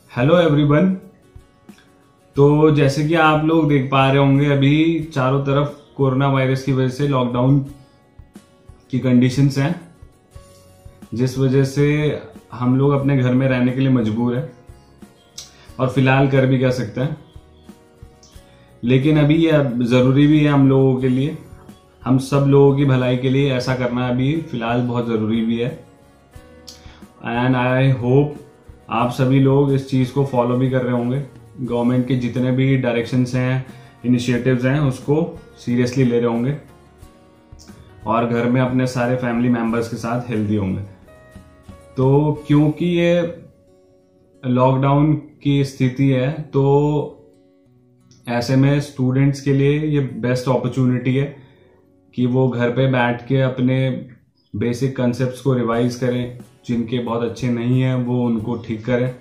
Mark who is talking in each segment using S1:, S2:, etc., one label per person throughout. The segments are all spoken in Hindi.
S1: Hello everyone. तो जैसे कि आप लोग देख पा रहे होंगे, अभी चारों तरफ कोरोना वायरस की वजह से लॉकडाउन की कंडीशंस हैं, जिस वजह से हम लोग अपने घर में रहने के लिए मजबूर हैं और फिलहाल कर भी क्या सकते हैं। लेकिन अभी ये ज़रूरी भी है हम लोगों के लिए, हम सब लोगों की भलाई के लिए ऐसा करना अभी फिलहाल बहुत ज़रूरी भी है। एंड आई होप आप सभी लोग इस चीज़ को फॉलो भी कर रहे होंगे। गवर्नमेंट के जितने भी डायरेक्शंस हैं, इनिशिएटिव्स हैं, उसको सीरियसली ले रहे होंगे और घर में अपने सारे फैमिली मेंबर्स के साथ हेल्दी होंगे। तो क्योंकि ये लॉकडाउन की स्थिति है, तो ऐसे में स्टूडेंट्स के लिए ये बेस्ट अपॉर्चुनिटी है कि वो घर पे बैठ के अपने बेसिक कंसेप्ट्स को रिवाइज करें, जिनके बहुत अच्छे नहीं हैं वो उनको ठीक करें।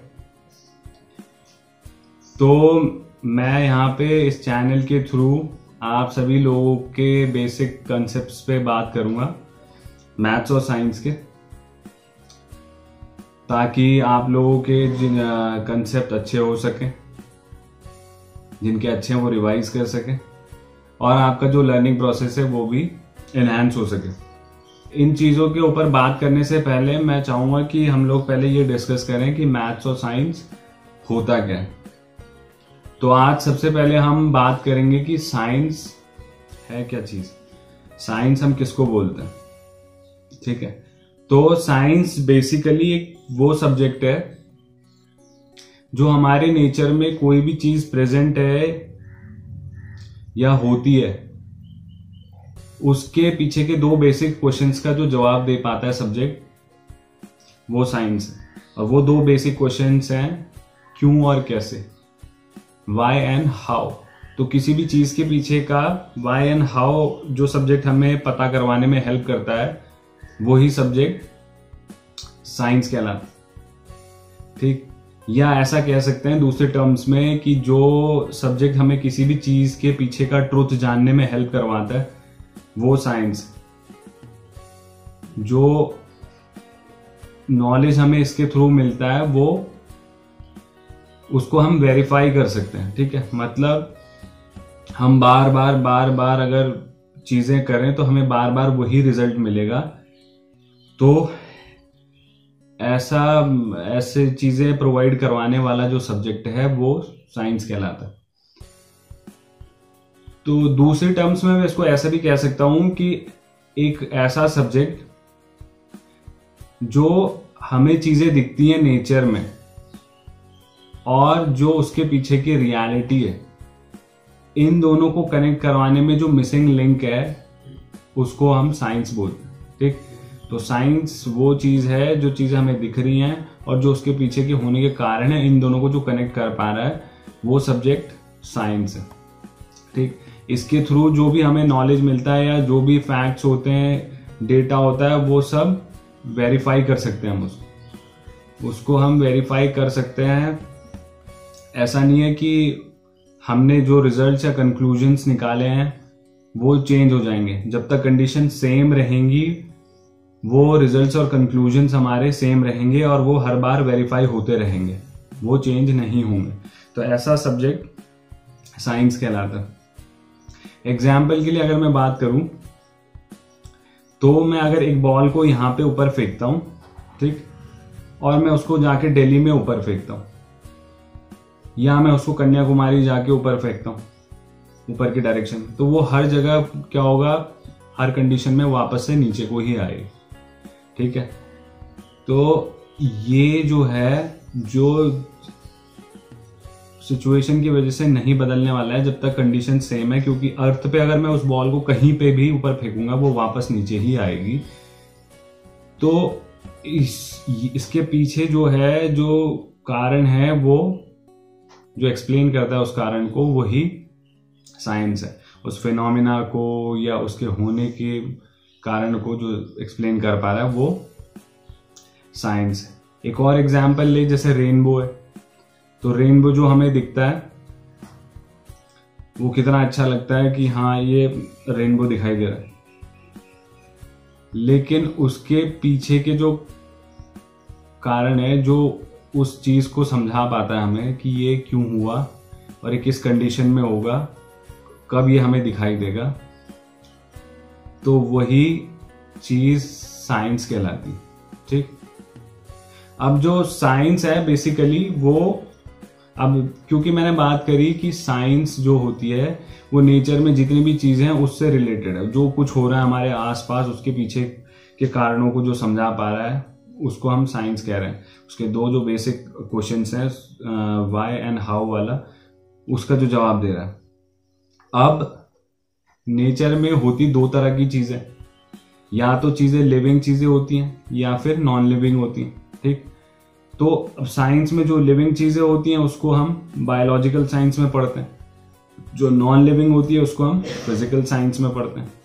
S1: तो मैं यहाँ पे इस चैनल के थ्रू आप सभी लोगों के बेसिक कंसेप्ट्स पे बात करूँगा, मैथ्स और साइंस के, ताकि आप लोगों के जिन कंसेप्ट अच्छे हो सकें, जिनके अच्छे हैं वो रिवाइज कर सकें और आपका जो लर्निंग प्रोसेस है वो भी एनहांस हो सके। इन चीज़ों के ऊपर बात करने से पहले मैं चाहूँगा कि हम लोग पहले ये डिस्कस करें कि मैथ्स और साइंस होता क्या है। तो आज सबसे पहले हम बात करेंगे कि साइंस है क्या चीज़, साइंस हम किसको बोलते हैं। ठीक है, तो साइंस बेसिकली एक वो सब्जेक्ट है जो हमारे नेचर में कोई भी चीज़ प्रेजेंट है या होती है, उसके पीछे के दो बेसिक क्वेश्चंस का जो जवाब दे पाता है सब्जेक्ट, वो साइंस है। और वो दो बेसिक क्वेश्चंस हैं क्यों और कैसे, वाई एंड हाउ। तो किसी भी चीज के पीछे का वाई एंड हाउ जो सब्जेक्ट हमें पता करवाने में हेल्प करता है, वही सब्जेक्ट साइंस कहलाता है। ठीक, या ऐसा कह सकते हैं दूसरे टर्म्स में कि जो सब्जेक्ट हमें किसी भी चीज के पीछे का ट्रुथ जानने में हेल्प करवाता है, वो साइंस। जो नॉलेज हमें इसके थ्रू मिलता है वो उसको हम वेरीफाई कर सकते हैं। ठीक है, मतलब हम बार बार अगर चीजें करें तो हमें बार बार वही रिजल्ट मिलेगा। तो ऐसे चीजें प्रोवाइड करवाने वाला जो सब्जेक्ट है वो साइंस कहलाता है। तो दूसरे टर्म्स में मैं इसको ऐसा भी कह सकता हूं कि एक ऐसा सब्जेक्ट जो हमें चीजें दिखती हैं नेचर में और जो उसके पीछे की रियलिटी है, इन दोनों को कनेक्ट करवाने में जो मिसिंग लिंक है उसको हम साइंस बोलते हैं। ठीक, तो साइंस वो चीज है जो चीजें हमें दिख रही हैं और जो उसके पीछे के होने के कारण है, इन दोनों को जो कनेक्ट कर पा रहा है वो सब्जेक्ट साइंस है। ठीक, इसके थ्रू जो भी हमें नॉलेज मिलता है या जो भी फैक्ट्स होते हैं, डेटा होता है, वो सब वेरीफाई कर सकते हैं हम उसको हम वेरीफाई कर सकते हैं। ऐसा नहीं है कि हमने जो रिजल्ट्स या कंक्लूजन्स निकाले हैं वो चेंज हो जाएंगे। जब तक कंडीशन सेम रहेंगी, वो रिजल्ट्स और कंक्लूजन्स हमारे सेम रहेंगे और वो हर बार वेरीफाई होते रहेंगे, वो चेंज नहीं होंगे। तो ऐसा सब्जेक्ट साइंस कहलाता है। एग्जाम्पल के लिए अगर मैं बात करूं, तो मैं अगर एक बॉल को यहां पे ऊपर फेंकता हूं, ठीक, और मैं उसको जाके दिल्ली में ऊपर फेंकता हूं, या मैं उसको कन्याकुमारी जाके ऊपर फेंकता हूं, ऊपर की डायरेक्शन, तो वो हर जगह क्या होगा, हर कंडीशन में वापस से नीचे को ही आएगी। ठीक है, तो ये जो है, जो सिचुएशन की वजह से नहीं बदलने वाला है जब तक कंडीशन सेम है, क्योंकि अर्थ पे अगर मैं उस बॉल को कहीं पे भी ऊपर फेंकूंगा वो वापस नीचे ही आएगी। तो इसके पीछे जो है, जो कारण है, वो जो एक्सप्लेन करता है उस कारण को, वही साइंस है। उस फिनोमिना को या उसके होने के कारण को जो एक्सप्लेन कर पा रहा है वो साइंस है। एक और एग्जांपल ले, जैसे रेनबो है। तो रेनबो जो हमें दिखता है वो कितना अच्छा लगता है कि हाँ ये रेनबो दिखाई दे रहा है, लेकिन उसके पीछे के जो कारण है, जो उस चीज को समझा पाता है हमें कि ये क्यों हुआ और ये किस कंडीशन में होगा, कब ये हमें दिखाई देगा, तो वही चीज साइंस कहलाती। ठीक, अब जो साइंस है बेसिकली वो, अब क्योंकि मैंने बात करी कि साइंस जो होती है वो नेचर में जितनी भी चीजें हैं उससे रिलेटेड है, जो कुछ हो रहा है हमारे आसपास उसके पीछे के कारणों को जो समझा पा रहा है उसको हम साइंस कह रहे हैं। उसके दो जो बेसिक क्वेश्चंस हैं, व्हाई एंड हाउ वाला, उसका जो जवाब दे रहा है। अब नेचर में होती दो तरह की चीजें, या तो चीजें लिविंग चीजें होती हैं या फिर नॉन लिविंग होती हैं। ठीक, तो अब साइंस में जो लिविंग चीजें होती हैं उसको हम बायोलॉजिकल साइंस में पढ़ते हैं, जो नॉन लिविंग होती है उसको हम फिजिकल साइंस में पढ़ते हैं।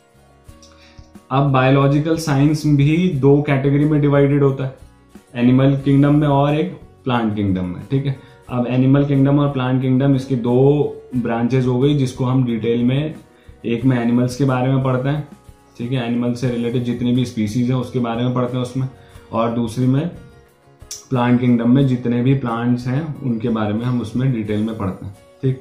S1: अब बायोलॉजिकल साइंस भी दो कैटेगरी में डिवाइडेड होता है, एनिमल किंगडम में और एक प्लांट किंगडम में। ठीक है, अब एनिमल किंगडम और प्लांट किंगडम इसकी दो ब्रांचेज हो गई, जिसको हम डिटेल में, एक में एनिमल्स के बारे में पढ़ते हैं, ठीक है, एनिमल से रिलेटेड जितनी भी स्पीसीज हैं उसके बारे में पढ़ते हैं उसमें, और दूसरी में प्लांट किंगडम में जितने भी प्लांट्स हैं उनके बारे में हम उसमें डिटेल में पढ़ते हैं। ठीक,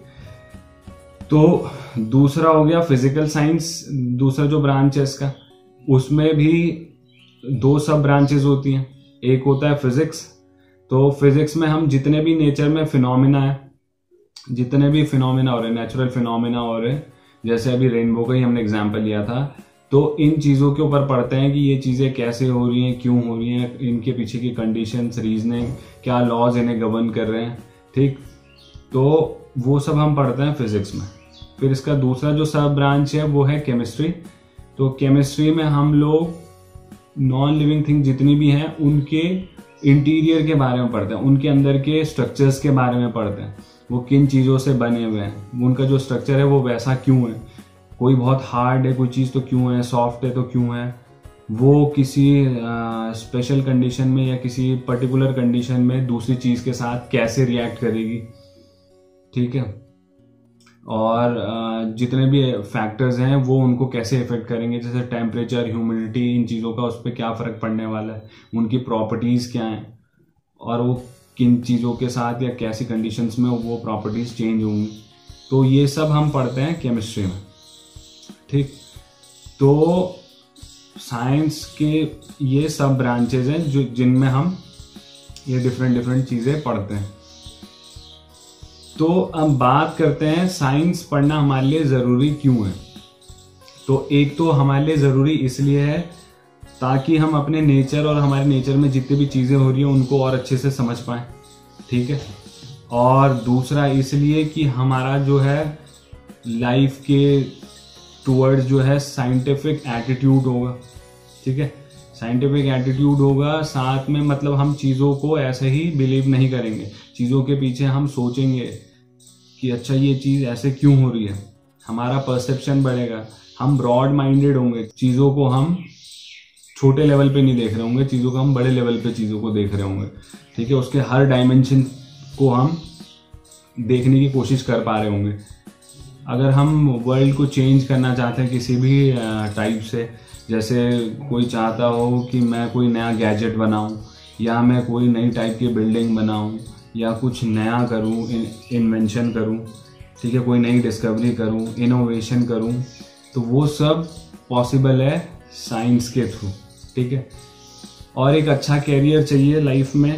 S1: तो दूसरा हो गया फिजिकल साइंस, दूसरा जो ब्रांच है इसका, उसमें भी दो सब ब्रांचेस होती हैं। एक होता है फिजिक्स, तो फिजिक्स में हम जितने भी नेचर में फिनोमिना है, जितने भी फिनोमिना हो रहे हैं, नेचुरल फिनोमिना हो रहे हैं, जैसे अभी रेनबो का ही हमने एग्जांपल लिया था, तो इन चीजों के ऊपर पढ़ते हैं कि ये चीजें कैसे हो रही हैं, क्यों हो रही हैं, इनके पीछे की कंडीशंस, रीजनिंग, क्या लॉज इन्हें गवर्न कर रहे हैं। ठीक, तो वो सब हम पढ़ते हैं फिजिक्स में। फिर इसका दूसरा जो सब ब्रांच है वो है केमिस्ट्री। तो केमिस्ट्री में हम लोग नॉन लिविंग थिंग जितनी भी हैं उनके इंटीरियर के बारे में पढ़ते हैं, उनके अंदर के स्ट्रक्चर्स के बारे में पढ़ते हैं, वो किन चीज़ों से बने हुए हैं, उनका जो स्ट्रक्चर है वो वैसा क्यों है, कोई बहुत हार्ड है कोई चीज़ तो क्यों है, सॉफ्ट है तो क्यों है, वो किसी स्पेशल कंडीशन में या किसी पर्टिकुलर कंडीशन में दूसरी चीज़ के साथ कैसे रिएक्ट करेगी। ठीक है, और जितने भी फैक्टर्स हैं वो उनको कैसे इफेक्ट करेंगे, जैसे टेम्परेचर, ह्यूमिडिटी, इन चीज़ों का उस पर क्या फ़र्क पड़ने वाला है, उनकी प्रॉपर्टीज़ क्या हैं और वो किन चीज़ों के साथ या कैसी कंडीशंस में वो प्रॉपर्टीज़ चेंज होंगी। तो ये सब हम पढ़ते हैं केमिस्ट्री में। ठीक, तो साइंस के ये सब ब्रांचेज हैं जो जिनमें हम ये डिफरेंट चीज़ें पढ़ते हैं। तो अब बात करते हैं साइंस पढ़ना हमारे लिए ज़रूरी क्यों है। तो एक तो हमारे लिए ज़रूरी इसलिए है ताकि हम अपने नेचर और हमारे नेचर में जितनी भी चीज़ें हो रही हैं उनको और अच्छे से समझ पाएं। ठीक है, और दूसरा इसलिए कि हमारा जो है लाइफ के टूवर्ड्स जो है साइंटिफिक एटीट्यूड होगा। ठीक है, साइंटिफिक एटीट्यूड होगा, साथ में मतलब हम चीज़ों को ऐसे ही बिलीव नहीं करेंगे, चीज़ों के पीछे हम सोचेंगे कि अच्छा ये चीज़ ऐसे क्यों हो रही है, हमारा परसेप्शन बढ़ेगा, हम ब्रॉड माइंडेड होंगे, चीज़ों को हम छोटे लेवल पे नहीं देख रहे होंगे, चीज़ों को हम बड़े लेवल पे चीज़ों को देख रहे होंगे। ठीक है, उसके हर डायमेंशन को हम देखने की कोशिश कर पा रहे होंगे। अगर हम वर्ल्ड को चेंज करना चाहते हैं किसी भी टाइप से, जैसे कोई चाहता हो कि मैं कोई नया गैजेट बनाऊं या मैं कोई नई टाइप की बिल्डिंग बनाऊं या कुछ नया करूं, इन्वेंशन करूं, ठीक है, कोई नई डिस्कवरी करूं, इनोवेशन करूं, तो वो सब पॉसिबल है साइंस के थ्रू। ठीक है, और एक अच्छा कैरियर चाहिए लाइफ में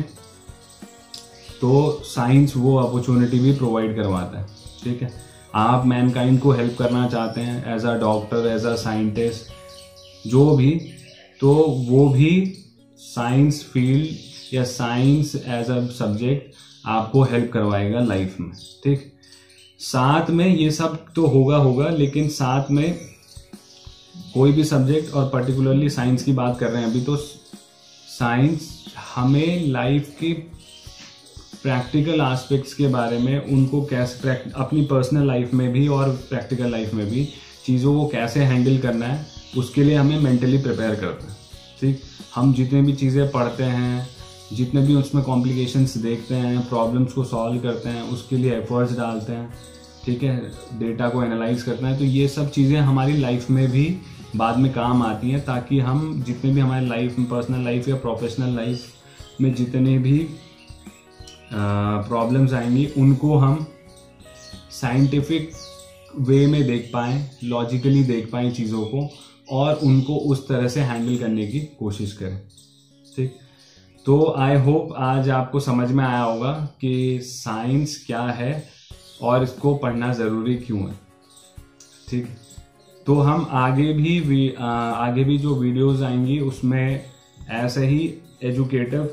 S1: तो साइंस वो अपॉर्चुनिटी भी प्रोवाइड करवाता है। ठीक है, आप मैनकाइंड को हेल्प करना चाहते हैं as a doctor, as a scientist, जो भी, तो वो भी साइंस फील्ड या साइंस एज अ सब्जेक्ट आपको हेल्प करवाएगा लाइफ में। ठीक, साथ में ये सब तो होगा, लेकिन साथ में कोई भी सब्जेक्ट और पर्टिकुलरली साइंस की बात कर रहे हैं अभी, तो साइंस हमें लाइफ की प्रैक्टिकल एस्पेक्ट्स के बारे में, उनको कैसे अपनी पर्सनल लाइफ में भी और प्रैक्टिकल लाइफ में भी चीज़ों को कैसे हैंडल करना है, उसके लिए हमें मेंटली प्रिपेयर करते हैं। ठीक, हम जितने भी चीज़ें पढ़ते हैं, जितने भी उसमें कॉम्प्लिकेशंस देखते हैं, प्रॉब्लम्स को सॉल्व करते हैं, उसके लिए एफर्ट्स डालते हैं, ठीक है, डेटा को एनालाइज करते हैं, तो ये सब चीज़ें हमारी लाइफ में भी बाद में काम आती हैं, ताकि हम जितने भी हमारे लाइफ में, पर्सनल लाइफ या प्रोफेशनल लाइफ में जितने भी प्रॉब्लम्स आएंगी उनको हम साइंटिफिक वे में देख पाएँ, लॉजिकली देख पाएँ चीज़ों को और उनको उस तरह से हैंडल करने की कोशिश करें। ठीक, तो आई होप आज आपको समझ में आया होगा कि साइंस क्या है और इसको पढ़ना ज़रूरी क्यों है। ठीक, तो हम आगे भी जो वीडियोस आएंगी उसमें ऐसे ही एजुकेटिव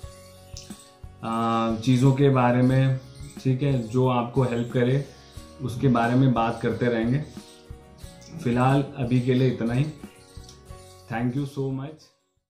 S1: चीज़ों के बारे में, ठीक है, जो आपको हेल्प करे उसके बारे में बात करते रहेंगे। फिलहाल अभी के लिए इतना ही। Thank you so much.